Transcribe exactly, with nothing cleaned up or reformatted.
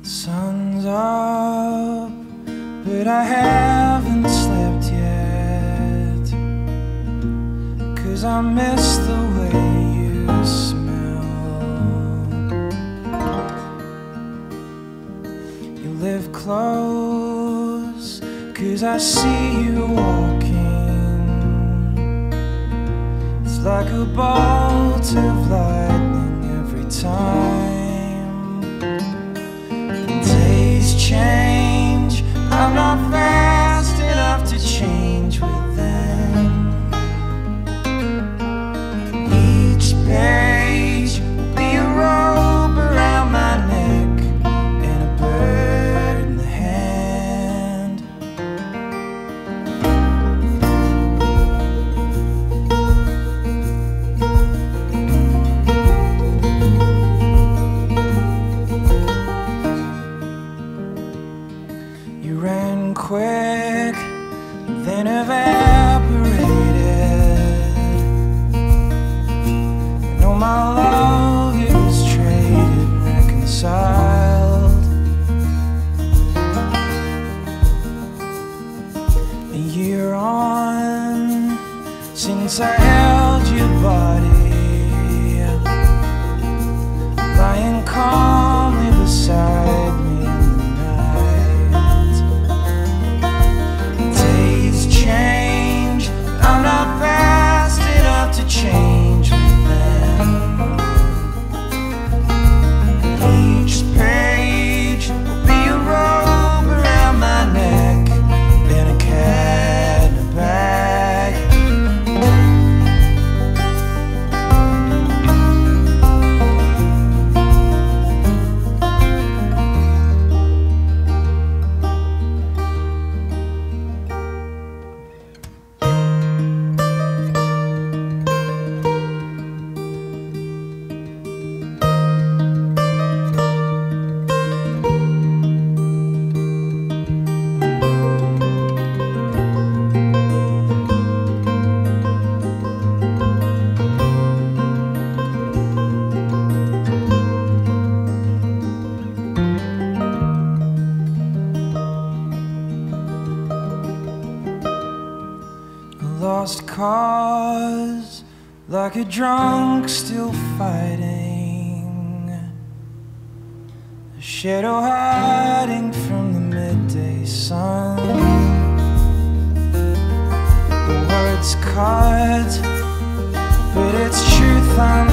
Sun's up, but I haven't slept yet, 'cause I miss the way you smell. You live close, 'cause I see you walking. It's like a bolt of lightning every time. Change, I'm not fast enough to change with them. Each page will be a rope around my neck and a bird in the hand. You ran quick, then evaporated, and all my love, it was traded, reconciled. A year on since I held your body, lying calmly beside me. Change with them. Each page will be a rope around my neck and a cat in a bag. Lost cause, like a drunk still fighting, a shadow hiding from the midday sun. The words cut, but it's truth I'm